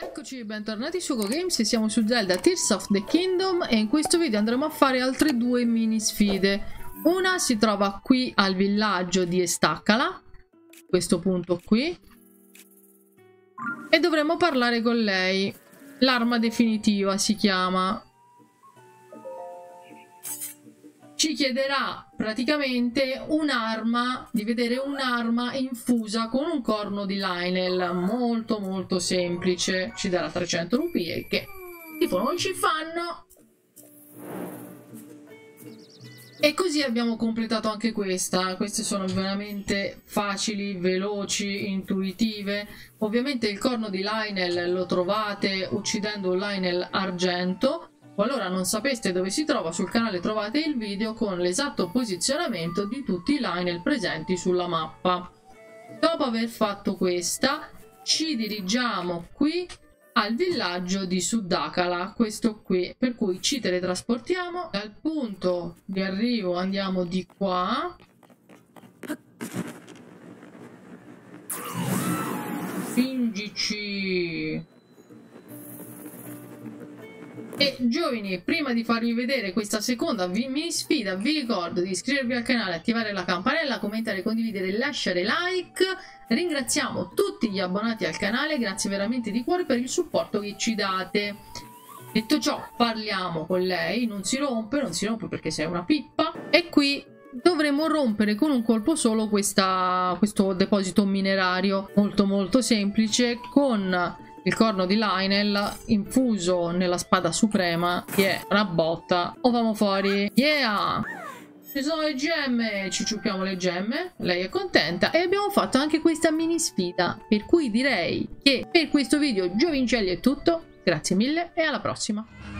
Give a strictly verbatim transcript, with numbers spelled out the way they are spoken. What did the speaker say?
Eccoci, bentornati su GoGames e siamo su Zelda Tears of the Kingdom e in questo video andremo a fare altre due mini sfide. Una si trova qui al villaggio di Estacala, questo punto qui, e dovremo parlare con lei. L'arma definitiva si chiama. Ci chiederà praticamente un'arma, di vedere un'arma infusa con un corno di Lynel, molto molto semplice. Ci darà trecento rupie che tipo non ci fanno. E così abbiamo completato anche questa. Queste sono veramente facili, veloci, intuitive. Ovviamente il corno di Lynel lo trovate uccidendo un Lynel argento. Qualora non sapeste dove si trova, sul canale trovate il video con l'esatto posizionamento di tutti i Lynel presenti sulla mappa. Dopo aver fatto questa, ci dirigiamo qui al villaggio di Sudakala, questo qui, per cui ci teletrasportiamo. Dal punto di arrivo andiamo di qua. Fingici. E giovani, prima di farvi vedere questa seconda mini sfida, vi ricordo di iscrivervi al canale, attivare la campanella, commentare, condividere, lasciare like. Ringraziamo tutti gli abbonati al canale, grazie veramente di cuore per il supporto che ci date. Detto ciò, parliamo con lei. Non si rompe, non si rompe perché sei una pippa. E qui dovremo rompere con un colpo solo questa, questo deposito minerario molto molto semplice, con il corno di Lynel infuso nella spada suprema, che è una botta. O vamo fuori. Yeah! Ci sono le gemme, ci ciucchiamo le gemme, lei è contenta e abbiamo fatto anche questa mini sfida, per cui direi che per questo video giovincelli è tutto, grazie mille e alla prossima.